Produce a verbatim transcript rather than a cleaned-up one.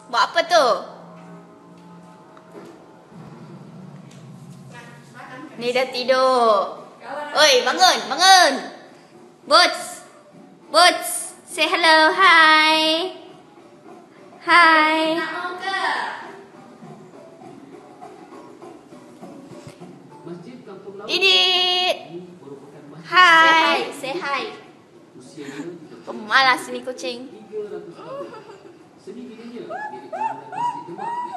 Buat apa tu? Ni dah tidur. Oi, bangun, bangun. Boots. Boots. Say hello, hi. Hi. Didit. Hai. Say hi. Pemalas ni kucing.